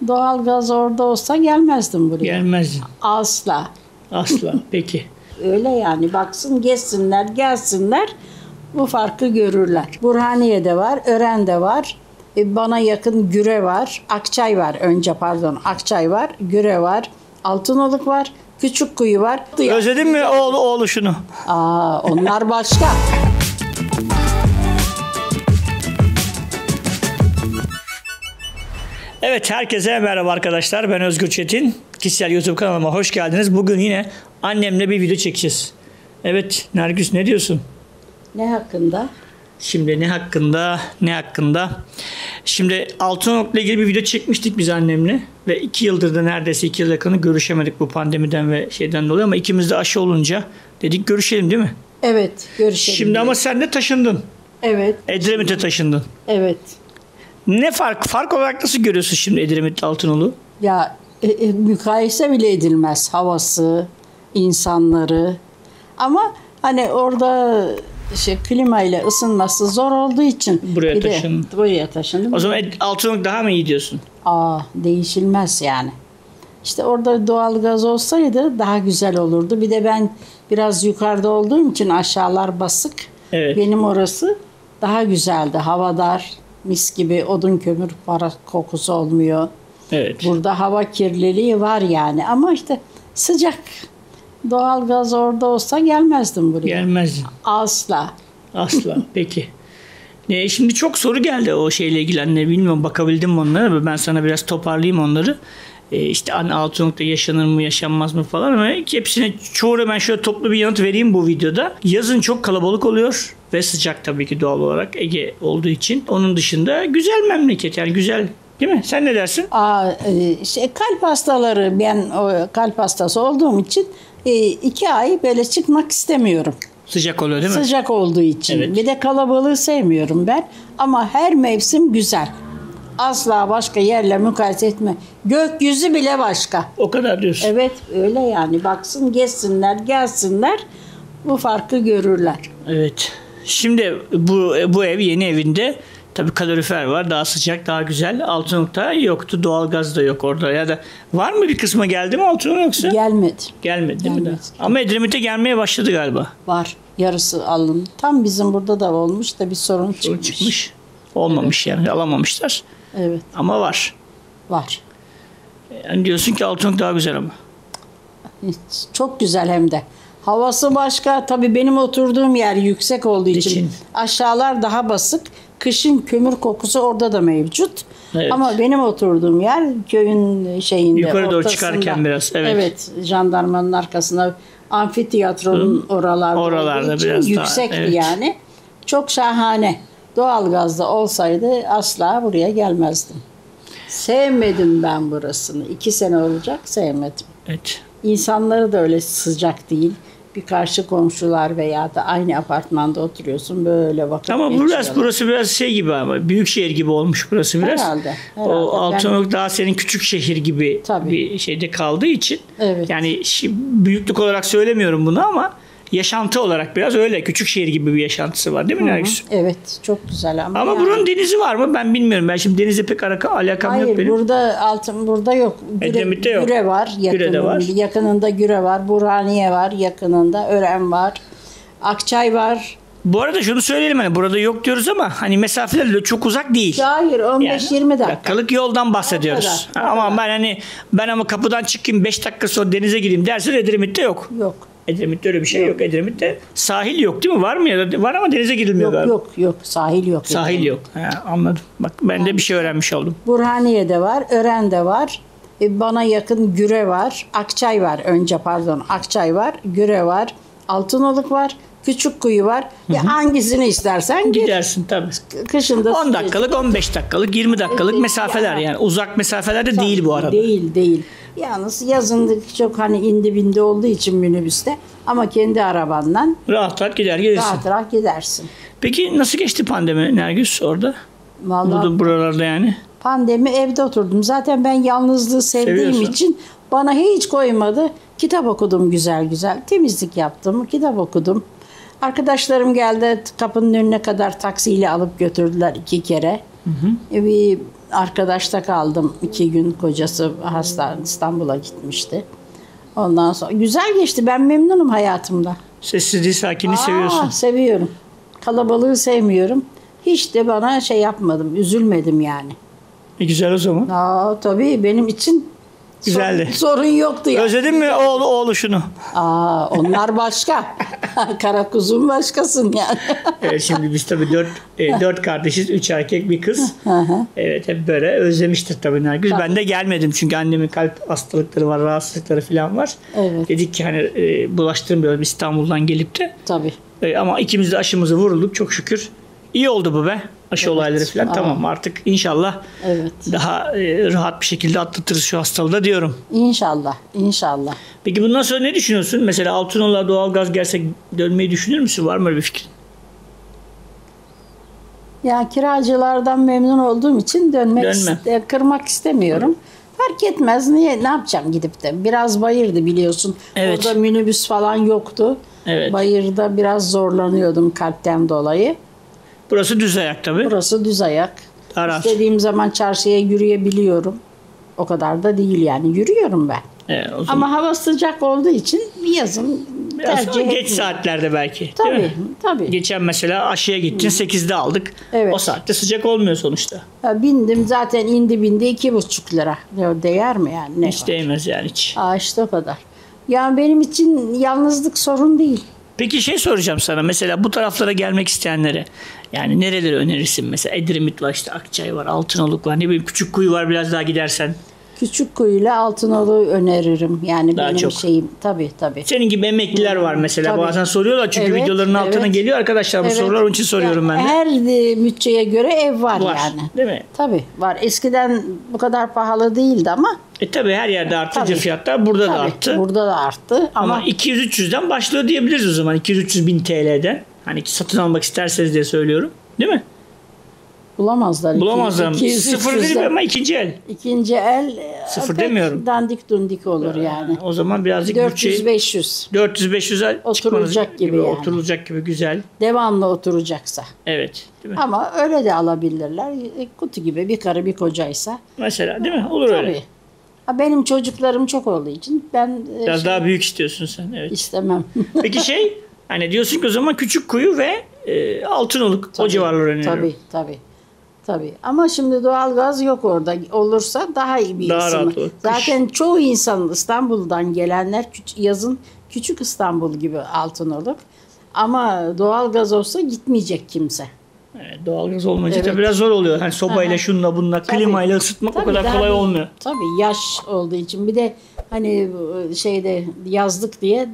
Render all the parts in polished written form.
Doğalgaz orada olsa gelmezdim buraya. Gelmezdin. Asla. Asla. Peki. Öyle yani. Baksın, gezsinler, gelsinler. Bu farkı görürler. Burhaniye'de var, Ören'de var. Bana yakın Güre var. Akçay var önce, pardon. Akçay var, Güre var. Altınoluk var. Küçükkuyu var. Özledin mi oğlu şunu? Onlar başka. Evet, herkese merhaba arkadaşlar. Ben Özgür Çetin. Kişisel YouTube kanalıma hoş geldiniz. Bugün yine annemle bir video çekeceğiz. Evet Nergis, ne diyorsun? Ne hakkında? Şimdi ne hakkında? Şimdi Altınoluk'la ilgili bir video çekmiştik biz annemle. Ve 2 yıldır da neredeyse 2 yıl yakını görüşemedik bu pandemiden ve şeyden dolayı. Ama ikimiz de aşı olunca dedik görüşelim, değil mi? Evet, görüşelim. Şimdi ama sen de taşındın. Evet. Edremit'e taşındın. Evet. Ne fark olarak nasıl görüyorsun şimdi Edremit'te Altınoluk'u? Ya mukayese bile edilmez, havası, insanları. Ama hani orada klima ile ısınması zor olduğu için Buraya taşındım. O zaman Altınoluk daha mı iyi diyorsun? Değişilmez yani. İşte orada doğalgaz olsaydı daha güzel olurdu. Bir de ben biraz yukarıda olduğum için aşağılar basık. Evet. Benim orası daha güzeldi. Havadar, mis gibi, odun kömür kokusu olmuyor. Evet. Burada hava kirliliği var yani. Ama işte sıcak. Doğalgaz orada olsa gelmezdim buraya. Gelmezdin. Asla. Asla. Peki. Şimdi çok soru geldi o şeyle ilgili. Anne, bilmiyorum bakabildim mi onlara. Ben sana biraz toparlayayım onları. İşte Altınoluk'ta yaşanır mı yaşanmaz mı falan, ama hepsine çoğuna ben şöyle toplu bir yanıt vereyim bu videoda. Yazın çok kalabalık oluyor ve sıcak tabii ki, doğal olarak Ege olduğu için. Onun dışında güzel memleket, yani güzel, değil mi? Sen ne dersin? Kalp hastaları, ben kalp hastası olduğum için 2 ay böyle çıkmak istemiyorum. Sıcak oluyor değil mi? Sıcak olduğu için. Evet. Bir de kalabalığı sevmiyorum ben. Ama her mevsim güzel. Asla başka yerle mukayese etme. Gökyüzü bile başka. O kadar diyorsun. Evet, öyle yani. Baksın, gezsinler, gelsinler. Bu farkı görürler. Evet. Şimdi bu ev, yeni evinde tabii kalorifer var. Daha sıcak, daha güzel. Altınoluk'ta yoktu. Doğalgaz da yok orada. Ya da var mı, bir kısmı geldi mi Altınoluk yoksa? Gelmedi. Gelmedi değil mi daha? Ama Edremit'e gelmeye başladı galiba. Var. Yarısı alındı. Tam bizim burada da olmuş da bir sorun çıkmış. Olmamış yani. Alamamışlar. Evet. Ama var. Var. Yani diyorsun ki Altınoluk daha güzel ama. Çok güzel hem de. Havası başka. Tabii benim oturduğum yer yüksek olduğu için aşağılar daha basık. Kışın kömür kokusu orada da mevcut. Evet. Ama benim oturduğum yer köyün şeyinde, yukarı doğru ortasında. çıkarken biraz. Evet. Jandarmanın arkasında, amfiteyatronun oralarda biraz yüksekti daha, evet. Yani. Çok şahane. Doğalgazda olsaydı asla buraya gelmezdim. Sevmedim ben burasını. 2 sene olacak, sevmedim. Evet. İnsanları da öyle sıcak değil. Bir karşı komşular veya da aynı apartmanda oturuyorsun, böyle vakit ama burası biraz şey gibi, ama büyük şehir gibi olmuş burası biraz. Herhalde. O Altınoluk daha senin küçük şehir gibi bir şeyde kaldığı için. Evet. Yani büyüklük olarak söylemiyorum bunu, ama yaşantı olarak biraz öyle. Küçük şehir gibi bir yaşantısı var, değil mi Nergis? Evet, çok güzel ama. Ama buranın denizi var mı? Ben bilmiyorum. Ben şimdi denizle pek alakam yok benim. Burada yok. Edremit'te yok. Güre var. Güre'de var. Yakınında Güre var. Burhaniye var. Yakınında Ören var. Akçay var. Bu arada şunu söyleyelim, hani burada yok diyoruz ama hani mesafeler de çok uzak değil. Hayır, 15-20 dakikalık yoldan bahsediyoruz. Ama ben ama kapıdan çıkayım 5 dakika sonra denize gireyim dersen Edremit'te yok. Yok. Edremit'te öyle bir şey yok. Edremit'te sahil yok, değil mi? Var mı ya da var ama denize girilmiyor galiba. Yok. Sahil yok. Sahil yok. Anladım. Bak ben de bir şey öğrenmiş oldum. Burhaniye'de var, Ören'de var. Bana yakın Güre var. Akçay var önce, pardon. Akçay var, Güre var. Altınoluk var. Küçükkuyu var. Hangisini istersen gidersin tabii. Kışında 10 dakikalık, 15 dakikalık, 20 dakikalık mesafeler yani. Uzak mesafeler de değil bu arada. Değil. Yalnız yazın çok hani indi bindi olduğu için minibüste, ama kendi arabandan rahat gidersin. Rahat gidersin. Peki nasıl geçti pandemi Nergis orada? Vallahi buralarda yani. Pandemi, evde oturdum. Zaten ben yalnızlığı sevdiğim için bana hiç koymadı. Kitap okudum güzel. Temizlik yaptım, kitap okudum. Arkadaşlarım geldi, kapının önüne kadar taksiyle alıp götürdüler 2 kere. Bir arkadaşta kaldım 2 gün. Kocası hasta, İstanbul'a gitmişti. Ondan sonra güzel geçti. Ben memnunum hayatımda. Sessizliği, sakinliği seviyorsun. Seviyorum. Kalabalığı sevmiyorum. Hiç de bana şey yapmadım. Üzülmedim yani. Güzel o zaman. Tabii benim için Güzeldi. sorun yoktu yani. Özledin mi oğluşunu? Onlar başka. Kara kuzum başkasın yani. Evet, şimdi biz tabii 4 kardeşiz. 3 erkek, bir kız. Evet, hep böyle özlemiştir tabii Nergis. Ben de gelmedim çünkü annemin kalp hastalıkları var, rahatsızlıkları falan var. Evet. Dedik ki hani bulaştırmıyoruz İstanbul'dan gelip de. Tabii. Ama ikimiz de aşımızı vurulduk çok şükür. İyi oldu bu be. Aşı olayları falan. Tamam, artık inşallah daha rahat bir şekilde atlatırız şu hastalığı da diyorum. İnşallah. İnşallah. Peki bundan sonra ne düşünüyorsun? Mesela Altınoluk'a doğalgaz gelse dönmeyi düşünür müsün? Var mı öyle bir fikrin? Ya kiracılardan memnun olduğum için kırmak istemiyorum. Fark etmez. Ne yapacağım gidip de? Biraz bayırdı biliyorsun. Evet. Orada minibüs falan yoktu. Evet. Bayırda biraz zorlanıyordum kalpten dolayı. Burası düz ayak tabii. Burası düz ayak. Rahat. İstediğim zaman çarşıya yürüyebiliyorum. O kadar da değil yani. Yürüyorum ben. O zaman Ama hava sıcak olduğu için yazın biraz tercih geç etmiyorum. saatlerde belki. Değil Tabii, mi? tabii. Geçen mesela aşıya gittin 8'de aldık. Evet. O saatte sıcak olmuyor sonuçta. Bindim zaten indi 2,5 lira. Ya değer mi yani? Ne Hiç var? değmez yani hiç. İşte o kadar. Yani benim için yalnızlık sorun değil. Peki şey soracağım sana. Mesela bu taraflara gelmek isteyenlere yani nereleri önerirsin? Mesela Edremit var, işte Akçay var, Altınoluk var. Ne bileyim, Küçükkuyu var, biraz daha gidersen. Küçükkuyu'yla Altınoluk'u öneririm. Yani Daha benim çok. şeyim. Tabii. Senin gibi emekliler var mesela. Tabii. Bazen soruyorlar çünkü Evet, videoların altına evet. geliyor arkadaşlar bu sorular. Onun için soruyorum Yani ben de. her bütçeye göre ev var yani. Değil mi? Tabii var. Eskiden bu kadar pahalı değildi ama. Tabii her yerde artınca Tabii. fiyatlar burada da Tabii, arttı. Burada da arttı Ama 200-300'den başlıyor diyebiliriz o zaman. 200-300 bin TL'den. Hani satın almak isterseniz diye söylüyorum. Değil mi? bulamazlar. Bulamazlar. 200, Sıfır 300'den. değil ama ikinci el. İkinci el Sıfır pek demiyorum. dandik dundik olur yani. O zaman birazcık bütçeyi 400-500 400-500'e Oturulacak gibi yani. Oturulacak gibi güzel. devamlı oturacaksa. Evet. Değil mi? Ama öyle de alabilirler. Kutu gibi bir karı bir kocaysa. Mesela değil mi? Olur öyle. Tabii. Benim çocuklarım çok olduğu için ben Biraz daha büyük istiyorsun sen. Evet. istemem. Peki hani diyorsun ki o zaman Küçükkuyu ve Altınoluk o civarları öneriyorum. Tabii. Ama şimdi doğalgaz yok orada. Olursa daha iyi bir Daha isim. rahat olur. Zaten çoğu insan İstanbul'dan gelenler yazın küçük İstanbul gibi Altınoluk. Ama doğalgaz olsa gitmeyecek kimse. Evet, doğalgaz olmayınca Evet. da biraz zor oluyor. Hani sobayla, şunla, bununla, klimayla ısıtmak o kadar daha kolay olmuyor. Tabii yaş olduğu için. Bir de hani yazlık diye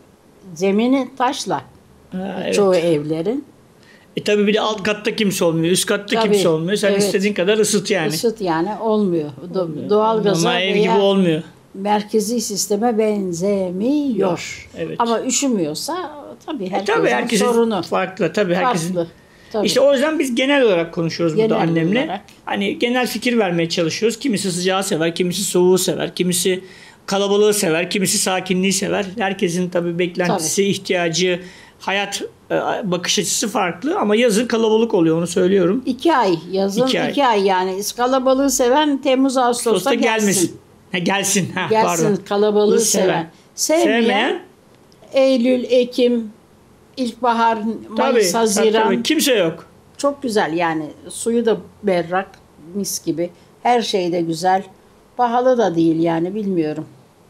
zemini taşla Evet. çoğu evlerin. Tabii bir de alt katta kimse olmuyor, üst katta Tabii, kimse olmuyor. Sen evet. istediğin kadar ısıt yani. Isıt yani olmuyor. Doğalgaza Ama ev veya gibi olmuyor. merkezi sisteme benzemiyor. Evet. Ama üşümüyorsa tabii Tabii herkesin herkesin sorunu. farklı. Tabii herkesin. Farklı. Tabii. İşte o yüzden biz genel olarak konuşuyoruz burada Genel annemle. olarak. Hani genel fikir vermeye çalışıyoruz. Kimisi sıcağı sever, kimisi soğuğu sever, kimisi kalabalığı sever, kimisi sakinliği sever. Herkesin tabii beklentisi, ihtiyacı, hayat bakış açısı farklı ama yazın kalabalık oluyor, onu söylüyorum. 2 ay yazın 2 ay yani kalabalığı seven Temmuz Ağustos'ta gelsin. Gelsin. Gelsin Pardon. kalabalığı Seven. Sevmeyen Eylül, Ekim, ilkbahar, Mayıs, Haziran. Tabii. Kimse yok. Çok güzel yani suyu da berrak mis gibi. Her şey de güzel. Pahalı da değil yani bilmiyorum.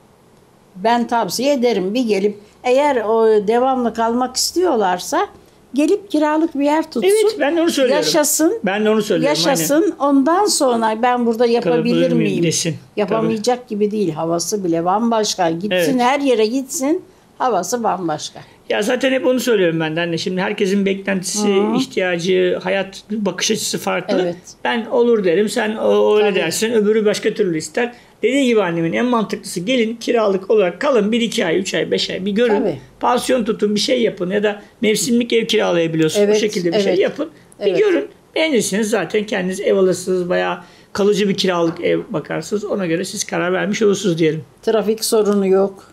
Ben tavsiye ederim bir gelip eğer o devamlı kalmak istiyorlarsa gelip kiralık bir yer tutsun. Evet, ben de onu söylüyorum. Yaşasın. Ben de onu söylüyorum. Yaşasın. Ondan sonra ben burada yapabilir Kalabilir miyim miyim? desin. Yapamayacak gibi değil. Havası bile bambaşka. Gitsin Evet. her yere gitsin. Havası bambaşka. Ya zaten hep onu söylüyorum ben de anne. Şimdi herkesin beklentisi, ihtiyacı, hayat bakış açısı farklı. Evet. Ben olur derim, sen öyle Tabii. dersin. Öbürü başka türlü ister. Dediği gibi annemin en mantıklısı gelin kiralık olarak kalın 1-2 ay, 3 ay, 5 ay bir görün. Tabii. Pansiyon tutun, bir şey yapın ya da mevsimlik ev kiralayabiliyorsunuz. Evet, O şekilde bir şey evet. yapın. Bir Evet. görün. Beğenirsiniz zaten kendiniz ev alırsınız veya kalıcı bir kiralık ev bakarsınız. Ona göre siz karar vermiş olursunuz diyelim. Trafik sorunu yok.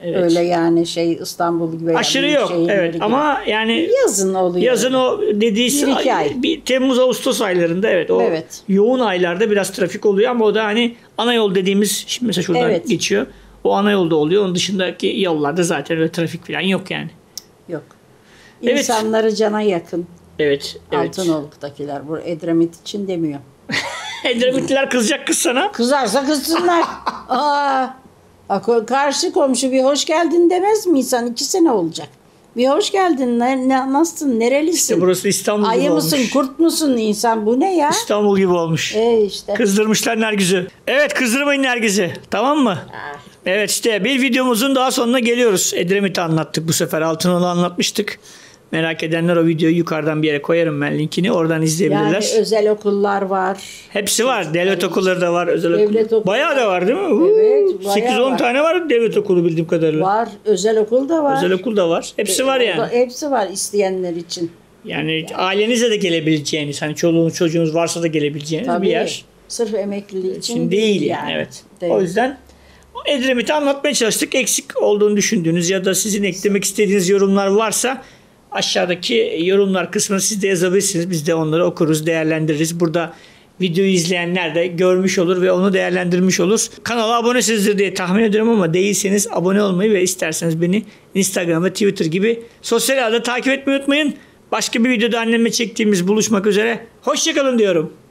Evet. Öyle yani İstanbul gibi. Aşırı büyük yok. şehirleri Evet gibi. ama yani Yazın oluyor. yazın o dediği Bir iki ay. Temmuz Ağustos aylarında o Evet. yoğun aylarda biraz trafik oluyor ama o da hani ana yol dediğimiz şimdi mesela şuradan Evet. geçiyor. O ana yolda oluyor. Onun dışındaki yollarda zaten öyle trafik falan yok yani. Yok. Evet. İnsanları cana yakın. Evet. Evet. Altınoluk'takiler. Bu Edremit için demiyor. Edremitliler kızacak kız sana. Kızarsa kızsınlar. Aa, karşı komşu bir hoş geldin demez mi insan? 2 sene olacak. Bir hoş geldin. Nasılsın? Nerelisin? İşte burası İstanbul gibi Ayı olmuş. mısın? Kurt musun insan? Bu ne ya? İstanbul gibi olmuş. İşte. Kızdırmışlar Nergiz'i. Evet, kızdırmayın Nergiz'i. Tamam mı? Evet, işte bir videomuzun daha sonuna geliyoruz. Edremit'i anlattık bu sefer. Altınoluk'u anlatmıştık. Merak edenler o videoyu yukarıdan bir yere koyarım ben linkini. Oradan izleyebilirler. Yani özel okullar var. Hepsi var. Devlet okulları da var. Özel Devlet okul. okulu. Bayağı da var değil mi? Evet, bayağı 8-10 var. tane var devlet okulu bildiğim kadarıyla. Var. Özel okul da var. Özel okul da var. Hepsi var yani. Hepsi var isteyenler için. Yani ailenizle de gelebileceğiniz, hani çoluğunuz çocuğunuz varsa da gelebileceğiniz Tabii. bir yer. Sırf emekliliği için Şimdi değil yani. Evet. Değil. O yüzden Edremit'i anlatmaya çalıştık. Eksik olduğunu düşündüğünüz ya da sizin eklemek istediğiniz yorumlar varsa aşağıdaki yorumlar kısmına siz de yazabilirsiniz. Biz de onları okuruz, değerlendiririz. Burada videoyu izleyenler de görmüş olur ve onu değerlendirmiş olur. Kanala abonesinizdir diye tahmin ediyorum ama değilseniz abone olmayı ve isterseniz beni Instagram ve Twitter gibi sosyal ağda takip etmeyi unutmayın. Başka bir videoda annemle çektiğimiz buluşmak üzere. Hoşçakalın diyorum.